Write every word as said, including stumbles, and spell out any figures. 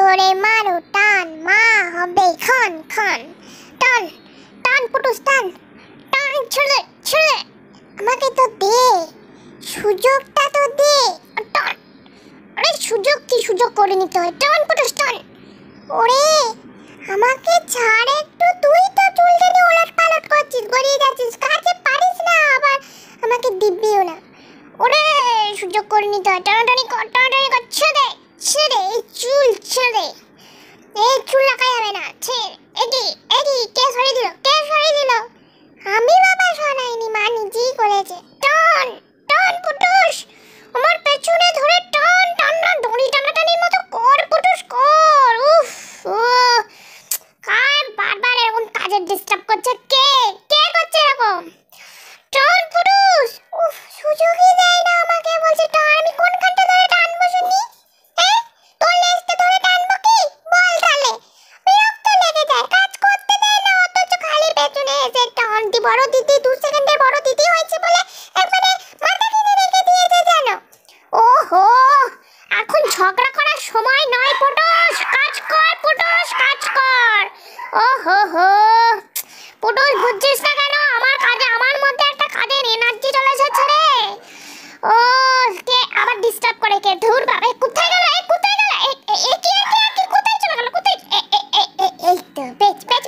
জোরে মারো টান, মা হবে খান খান। টান টান পুটুস টান টান, ছেড়ে ছেড়ে, আমাকে তো দে, সুযোগটা তো দে। টান, আরে সুযোগ কি, সুযোগ করে নিতে হয়। টান পুটুস টান। ওরে আমাকে ছাড় একটু, তুই তো চুল টেনে ওলট পালট করছিস, গড়িয়ে যাচ্ছিস, কাছে পারিস না, আবার আমাকে দিব্যিও না। ওরে সুযোগ করে নিতে হয়, টানাটানি কর, টানাটানি কর, ছেড়ে ছেড়ে, এই চুল ছেড়ে, এই চুল রাখা যাবে না, ছেড়ে। এদি এদি কে সরিয়ে দিল, কে সরিয়ে দিল? আমি বাবা সরাইনি, মা নিজেই করেছে। টান টান পুটুস, আমার পেছনে ধরে টান টান না, দড়ি টানাটানির মতো কর পুটুস কর। উফ ও কার বারবার এরকম কাজের ডিস্টার্ব করছে, কে কে করছে এরকম? টান পুটুস, উফ সুযোগই দেয় না আমাকে, বলছে টান। আমি কোনখানটা ধরে টানবো শুনি? হ্যাঁ তোর লেজটা ধরে টানবো কি? বল তাহলে, বিরক্ত লেগে যায়, কাজ করতে দেয় না, অথচ খালি পেছনে এসে টান দি। বড় দিদি দু সেকেন্ডের বড় দিদি হয়েছে বলে একবারে মাথা কিনে রেখে দিয়েছে জানো। ওহো এখন ঝগড়া করার সময় নয় পুটুস, কাজ কর পুটুস, কাজ কর। ওহো হো পুটুস বুঝছিস না কেন? আমার কাজে, আমার মধ্যে একটা কাজের এনার্জি চলে এসেছে রে। ও কে আবার ডিস্টার্ব করে, কে? ধুর বাবা, কোথায় গেল, এই কোথায় গেল, এ কি এ কি কোথায় চলে গেল, কোথায়? এই তো বেচ বেচ